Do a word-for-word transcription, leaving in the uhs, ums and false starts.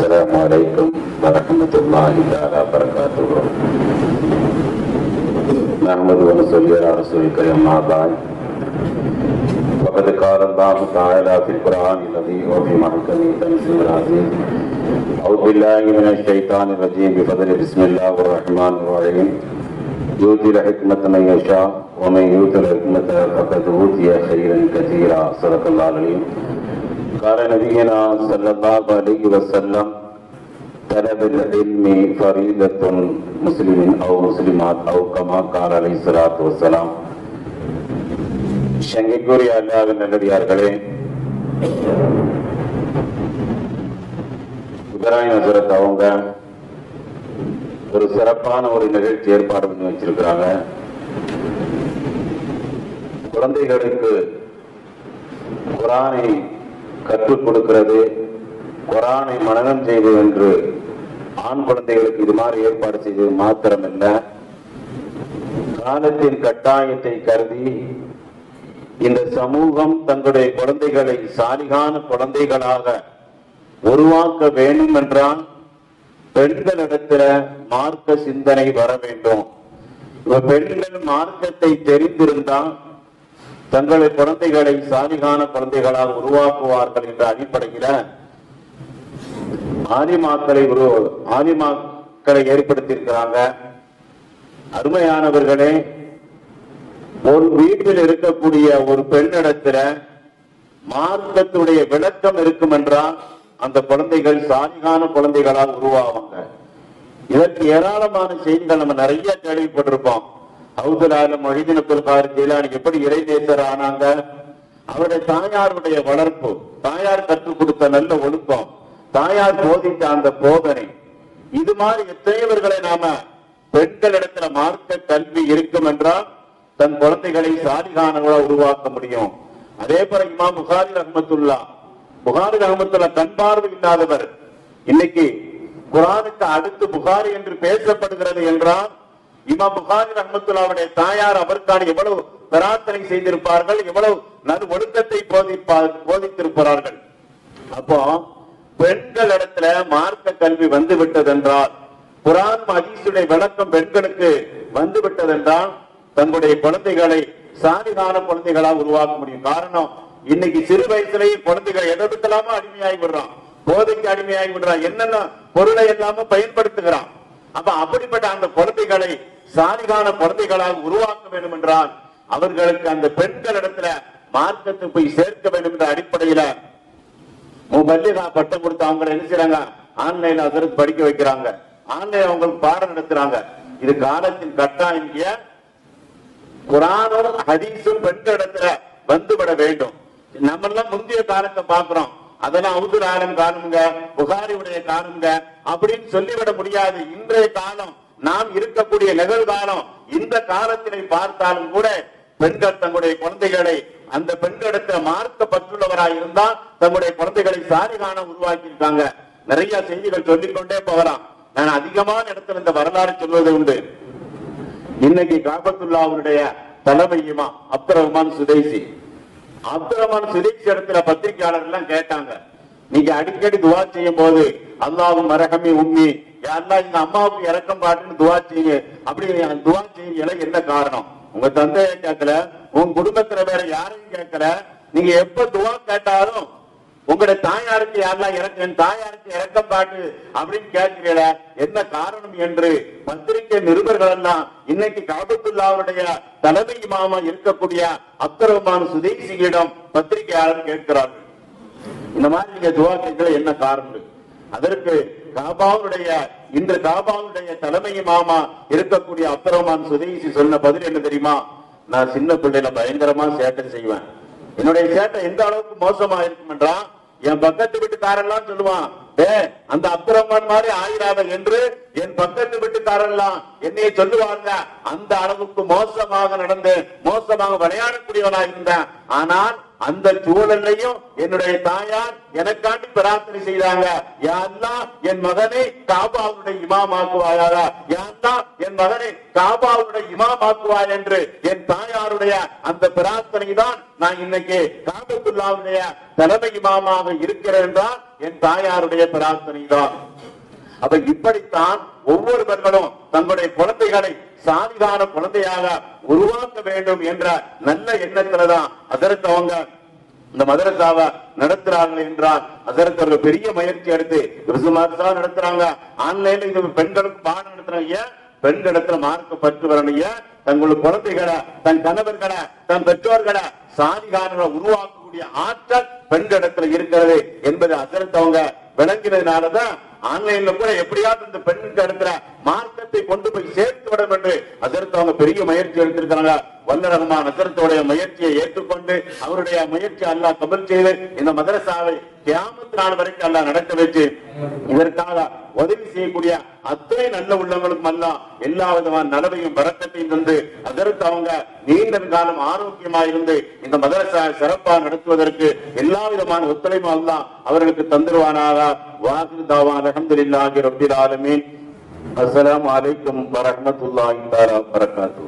Assalamualaikum warahmatullahi wabarakatuh. Nahmadu wa nusalli ala rasulil karim amma ba'd. Faqad qala Allahu ta'ala fil Qur'anil azim wa fi mahkamil tanzilil azim. A'udzu billahi minasy syaithanir rajim. Bi fadli bismillahir rahmanir rahim. Yu'til hikmata man yasha wa man yu'til hikmata faqad utiya khairan katsira. Sadaqallahul alim. Qala nabiyyuna sallallahu alaihi wasallam talabul ilmi faridatun muslimin aw muslimat aw kama qala alayhi salatu wassalam. சங்கைக்குரிய அல்லாஹ்வின் நல்லடியார்களே, இப்ராஹிம் ஹஜ்ரத் அவங்க ஒரு சிறப்பான ஒரு நிகழ்ச்சி ஏற்பாடு பண்ணி வச்சிருக்கிறாங்க. குழந்தைகளுக்கு குர்ஆனை கற்றுக் கொடுக்கிறது, குர்ஆனை மனனம் செய்வது என்று ஆண் குழந்தைகளுக்கு இது மாதிரி ஏற்பாடு செய்தது மாத்திரமல்ல, காலத்தின் கட்டாயத்தை கருதி இந்த சமூகம் தங்களுடைய குழந்தைகளை சாலிகான குழந்தைகளாக உருவாக்க வேண்டும் என்றால் பெண்களிடத்துல மார்க்க சிந்தனை வர வேண்டும். பெண்கள் மார்க்கத்தை தெரிந்திருந்தால் தங்களுடைய குழந்தைகளை சாலிகான குழந்தைகளாக உருவாக்குவார்கள் என்ற அடிப்படையில் ஆலிமாக்களை உரு ஆலிமாக்களை ஏற்படுத்தியிருக்கிறாங்க. அருமையானவர்களே, ஒரு வீட்டில் இருக்கக்கூடிய ஒரு பெண்ணிடத்துல மார்க்கத்துடைய விளக்கம் இருக்கும் என்றால் அந்த குழந்தைகள் சாலிகான குழந்தைகளால் உருவாவாங்க. இதற்கு ஏராளமான செய்திகள் நம்ம நிறைய கேள்விப்பட்டிருப்போம். அவுதுல் ஆலம் மொஹிதீன் அப்துல் காதிர் ஜீலானி எப்படி இறைநேசர் ஆனாங்க, அவருடைய தாயாருடைய வளர்ப்பு, தாயார் கற்றுக் கொடுத்த நல்ல ஒழுக்கம், தாயார் போதித்த அந்த போதனை, இது மாதிரி எத்தனைவர்களை நாம பெண்களிடத்துல மார்க்க கல்வி இருக்கும் என்றால் தன் குழந்தைகளை சாலிகானவர்களா உருவாக்க முடியும். அதே போல இமாம் புகாரி ரஹ்மத்துல்லா, புகாரி ரஹ்மத்துல்லா கண் பார்வை இல்லாதவர். இன்னைக்கு குர்ஆனுக்கு அடுத்து புகாரி என்று பேசப்படுகிறது என்றால் இமாம் புகாரி ரஹ்மத்துல்லாவுடைய தாயார் அவருக்கான எவ்வளவு பிரார்த்தனை செய்திருப்பார்கள், எவ்வளவு நல் ஒழுக்கத்தை போதித்திருப்பார்கள். அப்போ பெண்கள் இடத்துல மார்க்க கல்வி வந்து விட்டதென்றால், குர்ஆன் ஹதீஸுடைய விளக்கம் பெண்களுக்கு வந்து விட்டதென்றால் தங்களுடைய குழந்தைகளை சாலிகான குழந்தைகளாக உருவாக்க முடியும். காரணம், இன்னைக்கு சிறு வயசுலேயே குழந்தைகள் எதற்கெல்லாமோ அடிமையாகி விடுறான், போதைக்கு அடிமையாகி விடுறான், என்னென்ன பொருளை எல்லாம பயன்படுத்துகிறான். அப்ப அப்படிப்பட்ட அந்த குழந்தைகளை சாலிகான குழந்தைகளாக உருவாக்க வேண்டும் என்றால் அவர்களுக்கு அந்த பெண்கள் இடத்துல மார்க்கத்தை போய் சேர்க்க வேண்டும் என்ற அடிப்படையில முபல்லிகா பட்டம் கொடுத்து அவங்களை என்ன செய்யறாங்க, ஆன்லைன்ல அதற்கு படிக்க வைக்கிறாங்க, ஆன்லைன் அவங்களுக்கு பாடம் நடத்துறாங்க. இது காலத்தின் கட்டாயம். குர்ஆனும் ஹதீஸும் பெண்களிடத்துல வந்துவிட வேண்டும். நம்ம எல்லாம் முந்தைய காலத்தை பாக்குறோம், அதெல்லாம் அவுதுல் ஆலம் காலம்ங்க, புகாரியுடைய காலம்ங்க அப்படின்னு சொல்லிவிட முடியாது. இன்றைய காலம், நாம் இருக்கக்கூடிய நிகழ்காலம், இந்த காலத்தினை பார்த்தாலும் கூட பெண்கள் தங்களுடைய குழந்தைகளை அந்த பெண்களிடத்துல மார்க்க பற்றுள்ளவராக இருந்தால் தங்களுடைய குழந்தைகளை சாலிகான உருவாக்கி இருக்காங்க. நிறைய செய்திகள் சொல்லிக்கொண்டே போகலாம். நான் அதிகமான இடத்துல இந்த வரலாறு சொல்வது உண்டு. இன்னைக்கு காபத்துல்லாவுடைய தலைமை இமாம் அப்துர் ரஹ்மான் சுதைசி, அப்துர் ரஹ்மான் சுதைசி இடத்துல பத்திரிகையாளர் எல்லாம் கேட்டாங்க, நீங்க அடிக்கடி துவா செய்யும் போது அல்லாஹும் மரஹமி உம்மி, அல்லாஹ் எங்க அம்மாவுக்கு இறக்கம் காட்டுன்னு துவா செய்யுங்க, அப்படி துவா செய்யுங்க, என்ன காரணம்? உங்க தந்தையை கேட்கல, உங்க குடும்பத்துல வேற யாரையும் கேட்கல, நீங்க எப்ப துவா கேட்டாலும் உங்களுடைய தாயாருக்கு யாரெல்லாம் இறக்க என் தாயாருக்கு இறக்கம் காட்டு அப்படின்னு கேட்கிறீங்கள, என்ன காரணம் என்று பத்திரிகை நிருபர்கள் எல்லாம் இன்னைக்கு காபத்துல்லாவுடைய தலைமை இமாமா இருக்கக்கூடிய அப்துர் ரஹ்மான் சுதைசியிடம் பத்திரிகையாளர் கேட்கிறார்கள், இந்த மாதிரி நீங்க துவா கேட்கல என்ன காரணம்? அதற்கு காபாவுடைய இன்று காபாவுடைய தலைமை இமாமா இருக்கக்கூடிய அப்துர் ரஹ்மான் சுதைசி சொன்ன பதில் என்ன தெரியுமா? நான் சின்ன பிள்ளைல பயங்கரமா சேட்டை செய்வேன், என்னுடைய சேட்டை எந்த அளவுக்கு மோசமா இருக்கும் என்றா என் பக்கத்து வீட்டுக்காரெல்லாம் சொல்லுவான், ஏ அந்த அப்துர் ரஹ்மான் மாதிரி ஆயிராத என்று என் பக்கத்து வீட்டுக்காரெல்லாம் என்னைய சொல்லுவாங்க. அந்த அளவுக்கு மோசமாக நடந்து மோசமாக விளையாடக்கூடியவனா இருந்தேன். ஆனால் அந்த சூழலையும் என்னுடைய தாயார் எனக்காண்டி பிரார்த்தனை செய்தாங்க, யா அல்லாஹ் என் மகனை காபாவுடைய இமாமாக்குவாயாக, யா அல்லாஹ் என் மகனை காபாவுடைய இமாமாக்குவாய் என்று என் தாயாருடைய அந்த பிரார்த்தனை தான் நான் இன்னைக்கு காபத்துல்லாவுடைய தலைமை இமாமாக இருக்கிறேன் என்றால் என் தாயாருடைய பிரார்த்தனை தான். அப்ப இப்படித்தான் ஒவ்வொருவர்களும் தங்களுடைய குழந்தைகளை சாதிகான குழந்தையாக உருவாக்க வேண்டும் என்ற நல்ல எண்ணத்துலதான் அதற்கு அவங்க இந்த மதரசாவை நடத்துறாங்க என்றால் அதற்கு ஒரு பெரிய முயற்சி எடுத்து நடத்துறாங்க. ஆன்லைன்ல இது பெண்களுக்கு பாடம் நடத்துறாங்க. ஏன் பெண்களிடத்துல மார்க்க பற்று வரணும்? ஏன் தங்களுடைய குழந்தைகளை, தன் கணவர்களை, தன் பெற்றோர்களை சாதிகாரங்களை உருவாக்கக்கூடிய ஆற்றல் பெண்களிடத்துல இருக்கிறது என்பதை அதற்கு அவங்க விளங்கினதுனாலதான் ஆன்லைன்ல கூட எப்படியாவது இந்த பெண்ணுக்கு எடுக்கிற மார்க்கத்தை கொண்டு போய் சேர்த்து விடும் என்று அதற்கு அவங்க பெரிய முயற்சி எடுத்திருக்கிறாங்க. வல்ல ரஹ்மான் அதற்குடைய முயற்சியை ஏற்றுக்கொண்டு அவருடைய முயற்சி அல்லாஹ் கபூல் செய்து இந்த மதரசாவை கியாமத் நாள் வரைக்கும் அல்லாஹ் நடக்க வச்சு இதற்காக உதவி செய்யக்கூடிய அத்தனை நல்ல உள்ளவங்களுக்கும் அல்லாஹ் எல்லா விதமான நலவையும் பரக்கத்தையும் தந்து அதற்கு அவங்க நீண்ட காலம் ஆரோக்கியமா இருந்து இந்த மதரசா சிறப்பாக நடத்துவதற்கு எல்லா விதமான ஒத்துழைப்பும் அல்லாஹ் அவர்களுக்கு தந்துருவானாக. வாஹிர் தாவான் அல்ஹம்துலில்லாஹி ரப்பில் ஆலமீன். அஸ்ஸலாமு அலைக்கும் வரஹ்மத்துல்லாஹி வபரகாத்துஹு.